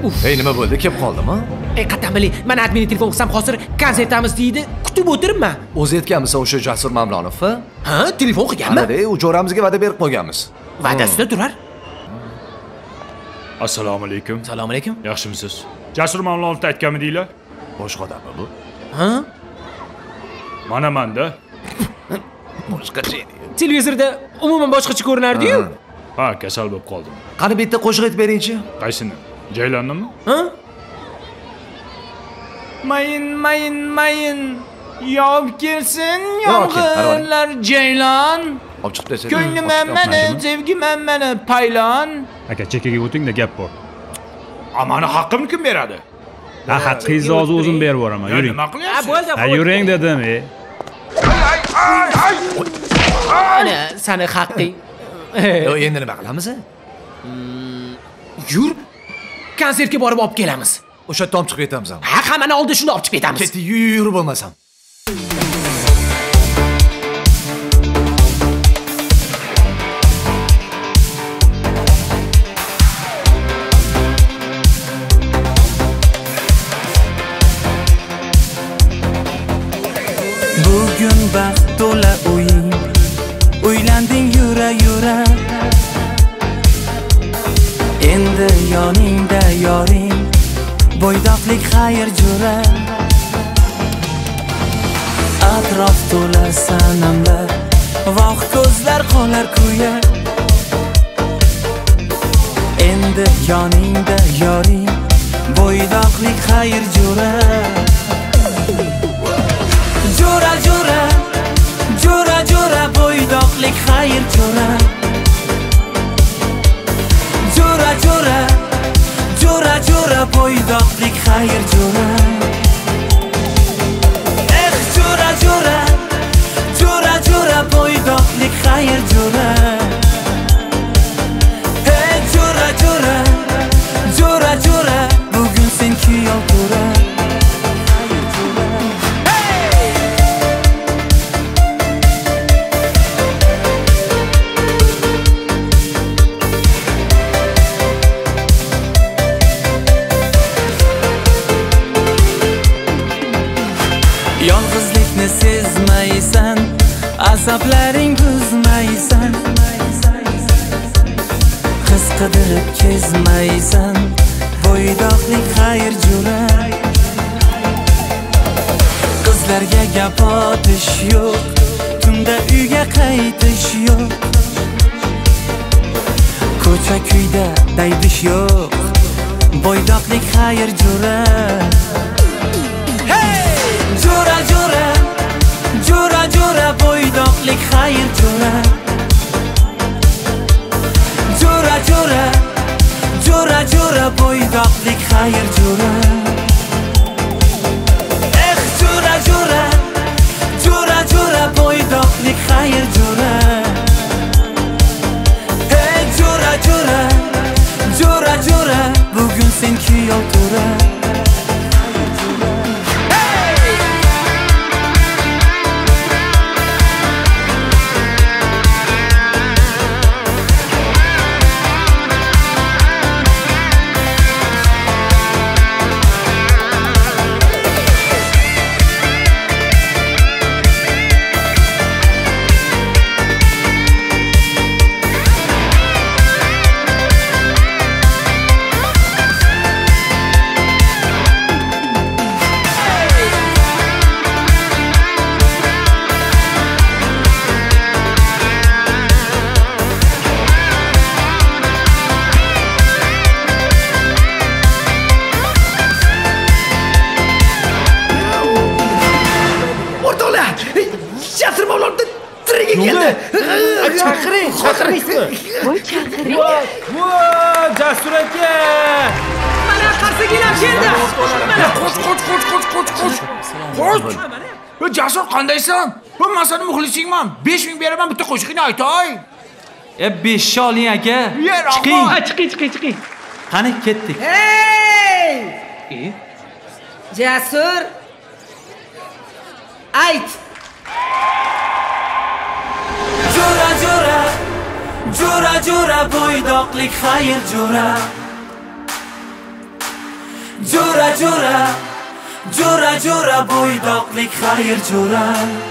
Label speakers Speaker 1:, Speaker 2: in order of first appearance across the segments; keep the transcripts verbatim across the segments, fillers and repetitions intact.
Speaker 1: Ey, nima bo'ldi? Kelib qoldimi?
Speaker 2: Ey, qattan biling, men adminga telefon qilsam hozir konsertamiz deydi, kutib o'tiribman.
Speaker 1: O'zi aytganmisiz o'sha Jasur Mamlonov?
Speaker 2: Ha, telefon qilganmi?
Speaker 1: Ana, u jo'ramizga va'da berib qo'yganmiz.
Speaker 2: Va'dasida turar.
Speaker 3: Assalomu alaykum.
Speaker 2: Assalomu alaykum.
Speaker 3: Yaxshimisiz? Jasur Mamlonovni aytganmi deylar?
Speaker 1: Boshqa odammi bu?
Speaker 2: Ha?
Speaker 3: Mana manda.
Speaker 1: Boshqacha edi.
Speaker 2: Televizorda umuman boshqacha ko'rinardi-yu.
Speaker 3: Ha, kasal bo'lib qoldim.
Speaker 1: Qani bitta qo'shiq aytib beringchi.
Speaker 3: Qaysini? Jaylonnimi?
Speaker 2: Ha?
Speaker 3: Mayin, mayin, mayin. Yop kelsin yomg'irlar Jaylon.
Speaker 1: Olib chiqib tashlay.
Speaker 3: Ko'nglim meni, sevgim meni paylon. Aka, chekkaga o'tingda gap bor. Amani haqqimni kim beradi? Ha, haqqingizni hozir o'zim berib boraman. Yuring. Nima qilyapsiz?
Speaker 2: Ha, bo'ldi.
Speaker 3: Ha, yuring dedim, ey.
Speaker 2: Ana, seni haqqing.
Speaker 1: Endi nima qilamiz?
Speaker 2: Yur. Konsertga borib olib kelamiz.
Speaker 1: O'sha yerda olib chiqib ketamiz.
Speaker 2: Ha, hammani oldin shunda olib chiqib ketamiz.
Speaker 1: Ketdi, yurib bo'lmasam.
Speaker 4: Bugun baxt to'la o'yin, o'ylanding yura yura. Endi yoningda yoring, bo'ydoqlik xayr jo'ra. Atrof to'la sanamlar, voh ko'zlar qolar kuya. Endi yoningda yoring, bo'ydoqlik xayr jo'ra. Jo'ra jo'ra, jo'ra jo'ra, bo'ydoqlik xayr jo'ra. Jo'ra jo'ra, jo'ra jo'ra, bo'ydoqlik xayr jo'ra. Eh, jo'ra jo'ra, jo'ra jo'ra, bo'ydoqlik xayr jo'ra. Eh, jo'ra jo'ra, jo'ra jo'ra, bugun sen kuyov to'ra. Yolg'izlikni sezmaysan, asablaring buzmaysan. Qiz qidirib kezmaysan, bo'ydoqlik xayr jo'ra. Qizlarga gap otish yo'q, tunda uyga qaytish yo'q. Ko'cha kuyda daydish yo'q, bo'ydoqlik xayr jo'ra. Jo'ra jo'ra, jo'ra jo'ra, bo'ydoqlik xayr jo'ra. Jo'ra jo'ra, jo'ra jo'ra, bo'ydoqlik xayr jo'ra. Eh, jo'ra jo'ra, jo'ra jo'ra, bo'ydoqlik xayr jo'ra. Eh, jo'ra jo'ra, jo'ra jo'ra, bugun sen kuyov to'ra.
Speaker 2: Chaqiring, chaqirmaysizmi?
Speaker 5: Voy, chaqiring.
Speaker 2: Voy, Jasur aka. Mana qarsagilar keldi. Mana qoch, qoch, qoch, qoch, qoch, qoch. Qoch. Yo, Jasur qandaysan? Men men seni muxlisingman. besh ming beraman, bitta qo'shiqni aytay.
Speaker 4: E, besh oling aka.
Speaker 2: Chiqing. Chiqing, chiqing, chiqing.
Speaker 4: Qani ketdik.
Speaker 5: Hey! Jasur. Ayt.
Speaker 4: Jo'ra jo'ra, jo'ra jo'ra, bo'ydoqlik xayr jo'ra. Jo'ra jo'ra Jo'ra jo'ra bo'ydoqlik xayr jo'ra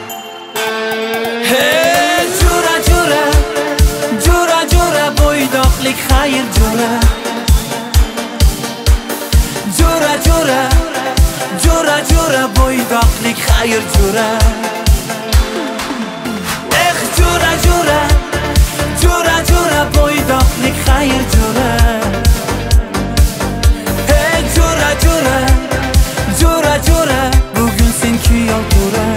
Speaker 4: Hey jo'ra jo'ra Jo'ra jo'ra bo'ydoqlik xayr jo'ra Jo'ra jo'ra Jo'ra jo'ra bo'ydoqlik xayr jo'ra Eh jo'ra jo'ra Jo'ra jo'ra bo'ydoqlik xayr jo'ra Hey jo'ra jo'ra Jo'ra jo'ra bugun sen kuyov jo'ra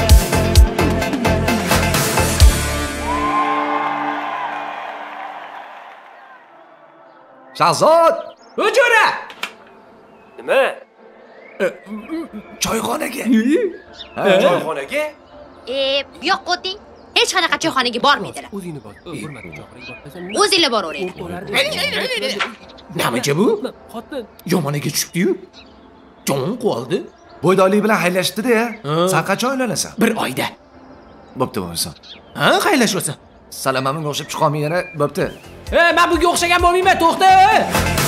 Speaker 1: Shahzod!
Speaker 2: Jo'ra!
Speaker 6: Nima?
Speaker 1: Choyxonaga.
Speaker 6: Choyxonaga?
Speaker 7: E, bu yoqqa o'ting. Hech qanaqa choyxonaga bormaydilar.
Speaker 6: O'zingni bor. Hurmatli choyxonaga.
Speaker 7: O'zinglar boravering.
Speaker 1: Namaga bu? Yomoniga tushibdi-yu. Jon qoldi. Bo'ydoqlik bilan haylashdi-da. Sen qachon uylanasan?
Speaker 2: Bir oyda.
Speaker 1: Bo'pti bo'lsa.
Speaker 2: Ha, qaylashyapsan?
Speaker 1: Salamamga o'xshab chiqolmay yana bo'pti.
Speaker 2: E, men bunga o'xshagan bo'lmayman, to'xta.